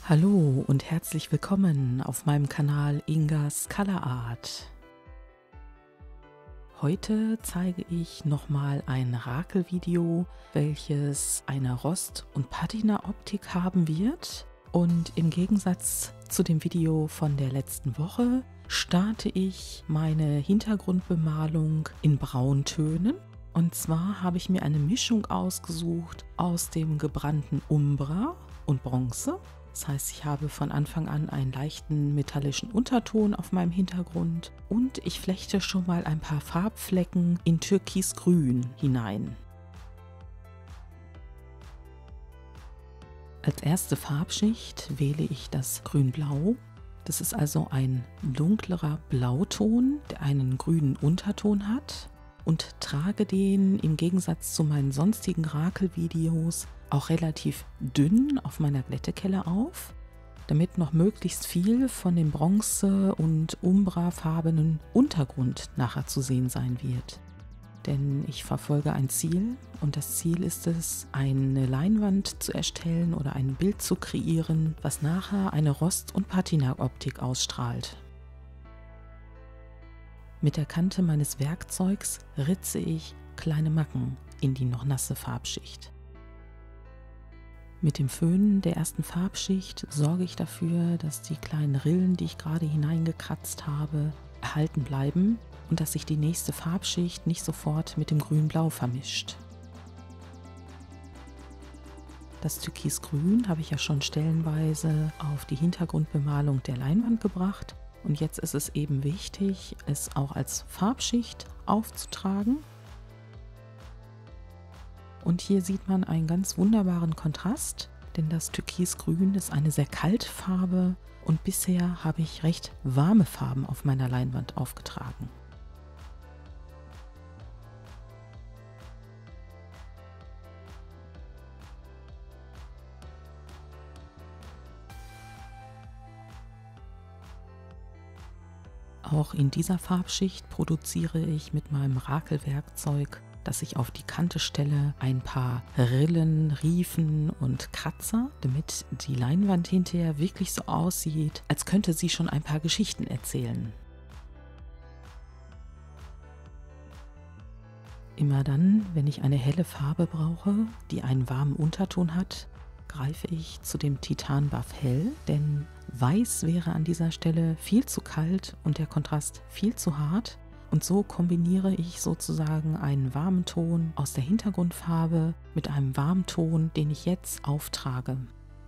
Hallo und herzlich willkommen auf meinem Kanal Ingas Color Art. Heute zeige ich nochmal ein Rakelvideo, welches eine Rost- und Patina-Optik haben wird. Und im Gegensatz zu dem Video von der letzten Woche starte ich meine Hintergrundbemalung in Brauntönen. Und zwar habe ich mir eine Mischung ausgesucht aus dem gebrannten Umbra und Bronze. Das heißt, ich habe von Anfang an einen leichten metallischen Unterton auf meinem Hintergrund und ich flechte schon mal ein paar Farbflecken in Türkisgrün hinein. Als erste Farbschicht wähle ich das Grün-Blau. Das ist also ein dunklerer Blauton, der einen grünen Unterton hat, und trage den im Gegensatz zu meinen sonstigen Rakelvideos auch relativ dünn auf meiner Glättekelle auf, damit noch möglichst viel von dem bronze- und umbrafarbenen Untergrund nachher zu sehen sein wird. Denn ich verfolge ein Ziel und das Ziel ist es, eine Leinwand zu erstellen oder ein Bild zu kreieren, was nachher eine Rost- und Patina-Optik ausstrahlt. Mit der Kante meines Werkzeugs ritze ich kleine Macken in die noch nasse Farbschicht. Mit dem Föhnen der ersten Farbschicht sorge ich dafür, dass die kleinen Rillen, die ich gerade hineingekratzt habe, erhalten bleiben und dass sich die nächste Farbschicht nicht sofort mit dem Grün-Blau vermischt. Das Türkisgrün habe ich ja schon stellenweise auf die Hintergrundbemalung der Leinwand gebracht und jetzt ist es eben wichtig, es auch als Farbschicht aufzutragen. Und hier sieht man einen ganz wunderbaren Kontrast, denn das Türkisgrün ist eine sehr kalte Farbe und bisher habe ich recht warme Farben auf meiner Leinwand aufgetragen. Auch in dieser Farbschicht produziere ich mit meinem Rakelwerkzeug, dass ich auf die Kante stelle, ein paar Rillen, Riefen und Kratzer, damit die Leinwand hinterher wirklich so aussieht, als könnte sie schon ein paar Geschichten erzählen. Immer dann, wenn ich eine helle Farbe brauche, die einen warmen Unterton hat, greife ich zu dem Titan Buff Hell, denn Weiß wäre an dieser Stelle viel zu kalt und der Kontrast viel zu hart. Und so kombiniere ich sozusagen einen warmen Ton aus der Hintergrundfarbe mit einem warmen Ton, den ich jetzt auftrage.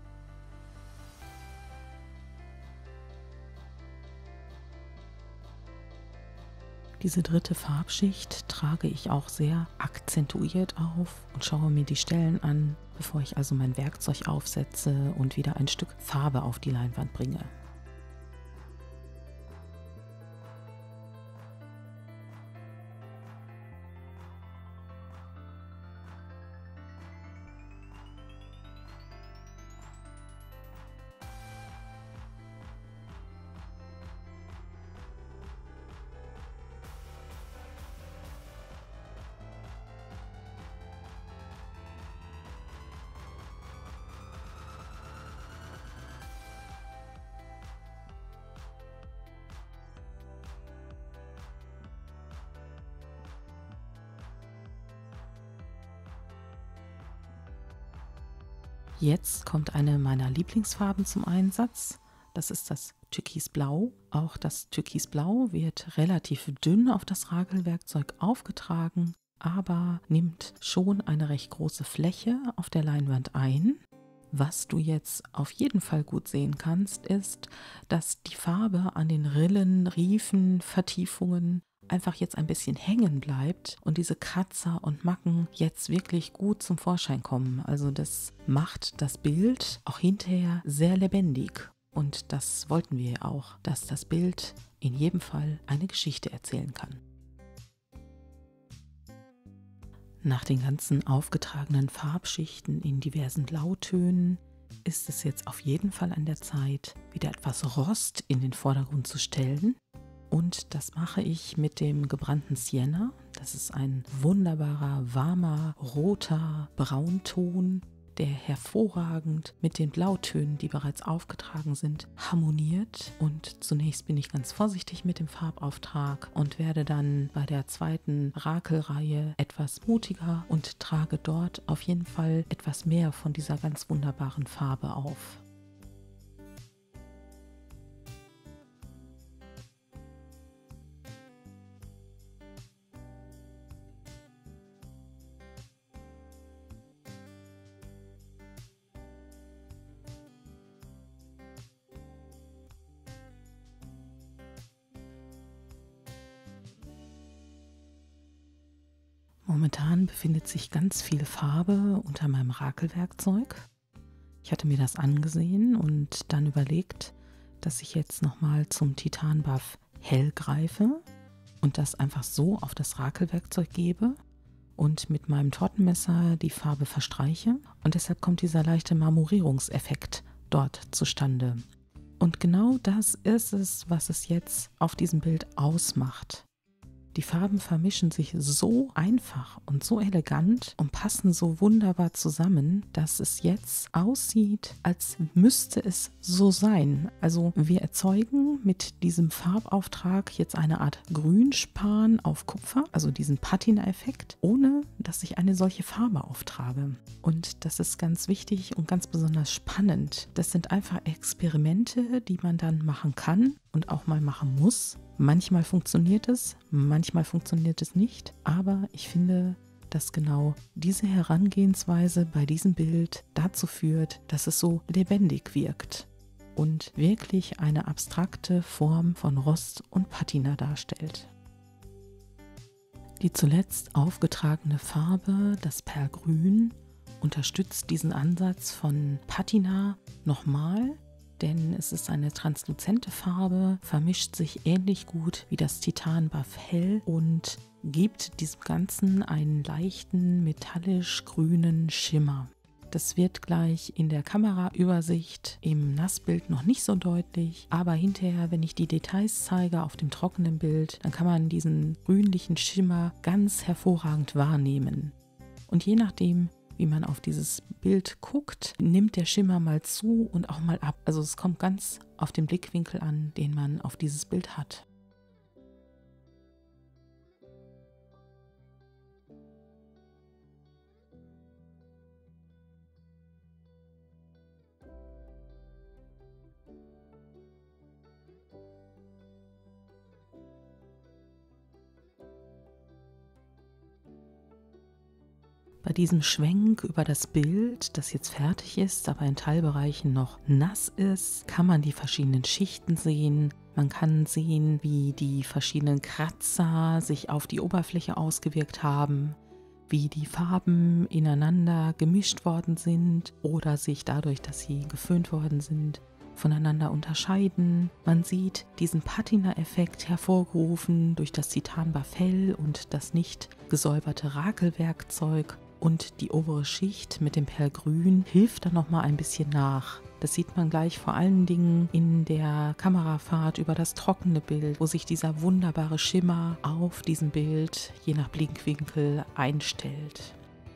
Diese dritte Farbschicht trage ich auch sehr akzentuiert auf und schaue mir die Stellen an, bevor ich also mein Werkzeug aufsetze und wieder ein Stück Farbe auf die Leinwand bringe. Jetzt kommt eine meiner Lieblingsfarben zum Einsatz. Das ist das Türkisblau. Auch das Türkisblau wird relativ dünn auf das Rakelwerkzeug aufgetragen, aber nimmt schon eine recht große Fläche auf der Leinwand ein. Was du jetzt auf jeden Fall gut sehen kannst, ist, dass die Farbe an den Rillen, Riefen, Vertiefungen einfach jetzt ein bisschen hängen bleibt und diese Kratzer und Macken jetzt wirklich gut zum Vorschein kommen. Also das macht das Bild auch hinterher sehr lebendig. Und das wollten wir ja auch, dass das Bild in jedem Fall eine Geschichte erzählen kann. Nach den ganzen aufgetragenen Farbschichten in diversen Blautönen ist es jetzt auf jeden Fall an der Zeit, wieder etwas Rost in den Vordergrund zu stellen. Und das mache ich mit dem gebrannten Sienna. Das ist ein wunderbarer, warmer, roter Braunton, der hervorragend mit den Blautönen, die bereits aufgetragen sind, harmoniert. Und zunächst bin ich ganz vorsichtig mit dem Farbauftrag und werde dann bei der zweiten Rakelreihe etwas mutiger und trage dort auf jeden Fall etwas mehr von dieser ganz wunderbaren Farbe auf. Momentan befindet sich ganz viel Farbe unter meinem Rakelwerkzeug. Ich hatte mir das angesehen und dann überlegt, dass ich jetzt nochmal zum Titan Buff Hell greife und das einfach so auf das Rakelwerkzeug gebe und mit meinem Tortenmesser die Farbe verstreiche. Und deshalb kommt dieser leichte Marmorierungseffekt dort zustande. Und genau das ist es, was es jetzt auf diesem Bild ausmacht. Die Farben vermischen sich so einfach und so elegant und passen so wunderbar zusammen, dass es jetzt aussieht, als müsste es so sein. Also wir erzeugen mit diesem Farbauftrag jetzt eine Art Grünspan auf Kupfer, also diesen Patina-Effekt, ohne dass ich eine solche Farbe auftrage. Und das ist ganz wichtig und ganz besonders spannend. Das sind einfach Experimente, die man dann machen kann und auch mal machen muss. Manchmal funktioniert es, manchmal funktioniert es nicht, aber ich finde, dass genau diese Herangehensweise bei diesem Bild dazu führt, dass es so lebendig wirkt und wirklich eine abstrakte Form von Rost und Patina darstellt. Die zuletzt aufgetragene Farbe, das Perlgrün, unterstützt diesen Ansatz von Patina nochmal, denn es ist eine transluzente Farbe, vermischt sich ähnlich gut wie das Titan Buff Hell und gibt diesem Ganzen einen leichten metallisch-grünen Schimmer. Das wird gleich in der Kameraübersicht im Nassbild noch nicht so deutlich, aber hinterher, wenn ich die Details zeige auf dem trockenen Bild, dann kann man diesen grünlichen Schimmer ganz hervorragend wahrnehmen. Und je nachdem, wie man auf dieses Bild guckt, nimmt der Schimmer mal zu und auch mal ab. Also es kommt ganz auf den Blickwinkel an, den man auf dieses Bild hat. Bei diesem Schwenk über das Bild, das jetzt fertig ist, aber in Teilbereichen noch nass ist, kann man die verschiedenen Schichten sehen. Man kann sehen, wie die verschiedenen Kratzer sich auf die Oberfläche ausgewirkt haben, wie die Farben ineinander gemischt worden sind oder sich dadurch, dass sie geföhnt worden sind, voneinander unterscheiden. Man sieht diesen Patina-Effekt hervorgerufen durch das Titan Buff Hell und das nicht gesäuberte Rakelwerkzeug. Und die obere Schicht mit dem Perlgrün hilft dann nochmal ein bisschen nach. Das sieht man gleich vor allen Dingen in der Kamerafahrt über das trockene Bild, wo sich dieser wunderbare Schimmer auf diesem Bild je nach Blickwinkel einstellt.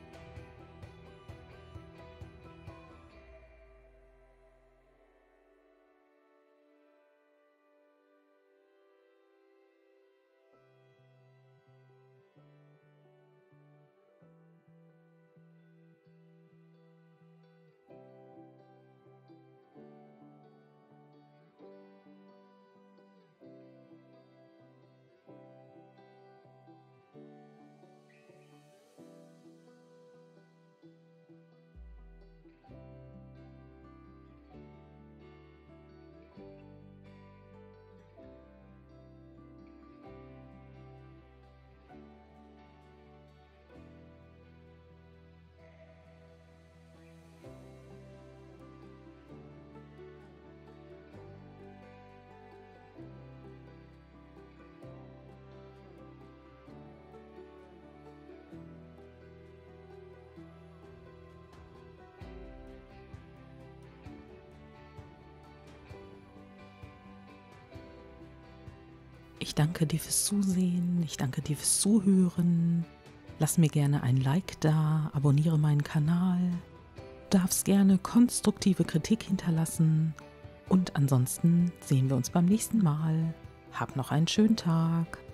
Ich danke dir fürs Zusehen, ich danke dir fürs Zuhören. Lass mir gerne ein Like da, abonniere meinen Kanal, darfst gerne konstruktive Kritik hinterlassen und ansonsten sehen wir uns beim nächsten Mal. Hab noch einen schönen Tag.